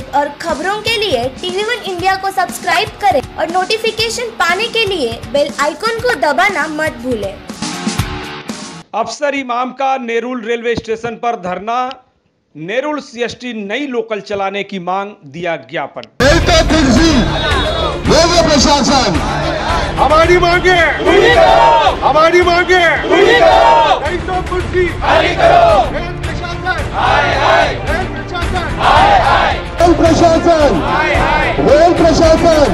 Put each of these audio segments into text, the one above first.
और खबरों के लिए TV1 इंडिया को सब्सक्राइब करें और नोटिफिकेशन पाने के लिए बेल आइकॉन को दबाना मत भूलें। अफसर इमाम का नेरुल रेलवे स्टेशन पर धरना, नेरुल CST नई लोकल चलाने की मांग, दिया ज्ञापन। रेलवे प्रशासन हमारी मांगे हमारी मांगे नहीं तो कुर्सी खाली करो। रेल प्रशासन रेल प्रशासन रेल प्रशासन।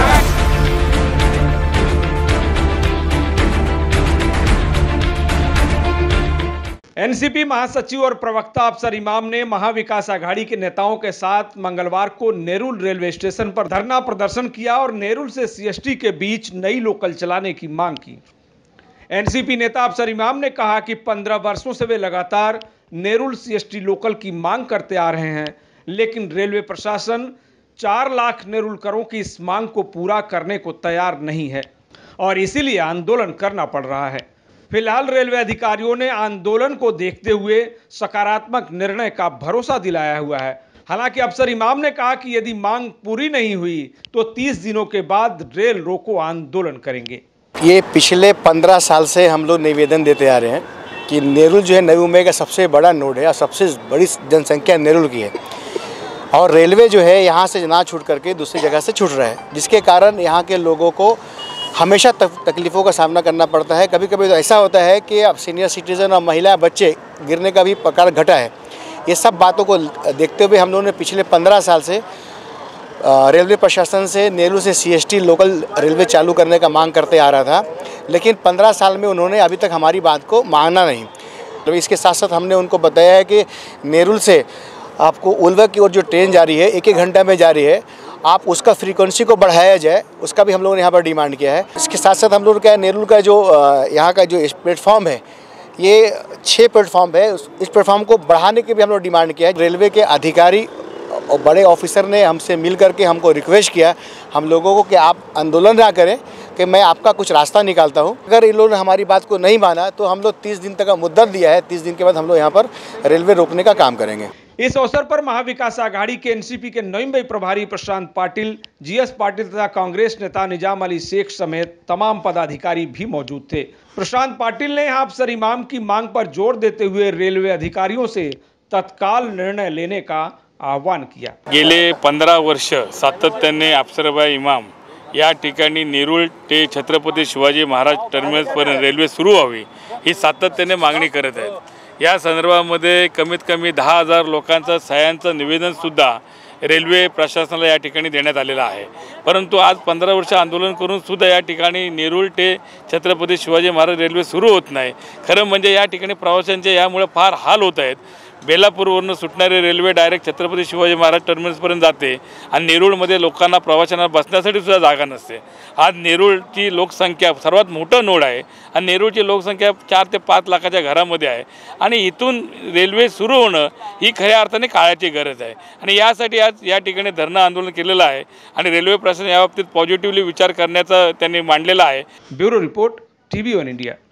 एनसीपी महासचिव और प्रवक्ता अफसर इमाम ने महाविकास आघाड़ी के नेताओं के साथ मंगलवार को नेरुल रेलवे स्टेशन पर धरना प्रदर्शन किया और नेरुल से CST के बीच नई लोकल चलाने की मांग की। एनसीपी नेता अफसर इमाम ने कहा कि 15 वर्षों से वे लगातार नेरुल CST लोकल की मांग करते आ रहे हैं, लेकिन रेलवे प्रशासन 4 लाख नेरुलकरों की इस मांग को पूरा करने को तैयार नहीं है और इसीलिए आंदोलन करना पड़ रहा है। फिलहाल रेलवे अधिकारियों ने आंदोलन को देखते हुए सकारात्मक निर्णय का भरोसा दिलाया हुआ है। हालांकि अफसर इमाम ने कहा कि यदि मांग पूरी नहीं हुई तो 30 दिनों के बाद रेल रोको आंदोलन करेंगे। ये पिछले 15 साल से हम लोग निवेदन देते आ रहे हैं कि नेरुल जो है नई मुंबई का सबसे बड़ा नोड है और सबसे बड़ी जनसंख्या नेरुल की है और रेलवे जो है यहाँ से ना छूट करके दूसरी जगह से छूट रहा है, जिसके कारण यहाँ के लोगों को हमेशा तकलीफ़ों का सामना करना पड़ता है। कभी कभी तो ऐसा होता है कि अब सीनियर सिटीज़न और महिला बच्चे गिरने का भी प्रकार घटा है। ये सब बातों को देखते हुए हम लोगों ने पिछले 15 साल से रेलवे प्रशासन से नेरुल से CST लोकल रेलवे चालू करने का मांग करते आ रहा था, लेकिन 15 साल में उन्होंने अभी तक हमारी बात को माना नहीं। तो इसके साथ साथ हमने उनको बताया है कि नेरुल से आपको उल्वा की ओर जो ट्रेन जा रही है 1-1 घंटा में जा रही है, आप उसका फ्रीक्वेंसी को बढ़ाया जाए, उसका भी हम लोगों ने यहाँ पर डिमांड किया है। इसके साथ साथ हम लोगों का नेरुल का जो यहाँ का जो प्लेटफॉर्म है, ये 6 प्लेटफॉर्म है, इस प्लेटफॉर्म को बढ़ाने की भी हम लोग डिमांड किया है। रेलवे के अधिकारी और बड़े ऑफिसर ने हमसे मिल करके हमको रिक्वेस्ट किया हम लोगों को कि आप आंदोलन ना करें, कि मैं आपका कुछ रास्ता निकालता हूं। अगर इन लोगों ने हमारी बात को नहीं माना तो हम लोग 30 दिन तक का मुद्दत दिया है, 30 दिन के बाद हम लोग यहाँ पर रेलवे रोकने का काम करेंगे। इस अवसर पर महाविकास आघाड़ी के एनसीपी के नई मुंबई प्रभारी प्रशांत पाटिल, GS पाटिल तथा कांग्रेस नेता निजाम अली शेख समेत तमाम पदाधिकारी भी मौजूद थे। प्रशांत पाटिल ने यहाँ अफसर इमाम की मांग पर जोर देते हुए रेलवे अधिकारियों से तत्काल निर्णय लेने का आह्वान किया। गेले 15 वर्ष सातत्याने अफसरभाई इमाम या ठिकाणी नेरुल ते छत्रपती शिवाजी महाराज टर्मिनसपर्यंत रेल्वे सुरू व्हावी ही सातत्याने मागणी करत आहेत। या संदर्भामध्ये कमीत कमी 10,000 लोकांचं सह्यांचं निवेदनसुद्धा रेल्वे प्रशासनाला या ठिकाणी देण्यात आलेलं आहे। परंतु आज 15 वर्ष आंदोलन करून सुद्धा या ठिकाणी नेरुल ते छत्रपती शिवाजी महाराज रेल्वे सुरू होत नाही। खरं म्हणजे या ठिकाणी प्रवाशांचे यामुळे फार हाल होत आहेत। बेलापूरवरून सुटणारी रेल्वे डायरेक्ट छत्रपती शिवाजी महाराज टर्मिनसपर्यंत जाते आणि नेरुळमध्ये लोकांना प्रवाशांना बसण्यासाठी सुद्धा जागा नसते। आज नेरुळची लोकसंख्या सर्वात मोठं नोड आहे आणि नेरुळची लोकसंख्या 4 ते 5 लाखाच्या घरामध्ये आहे आणि इथून रेल्वे सुरू होणं ही खऱ्या अर्थाने काळाची गरज आहे आणि यासाठी आज या ठिकाणी धरणं आंदोलन केलेलं आहे आणि रेल्वे प्रशासन याबाबतीत पॉझिटिव्हली विचार करण्याचा त्यांनी मांडलेला आहे। Bureau report, TV1 India.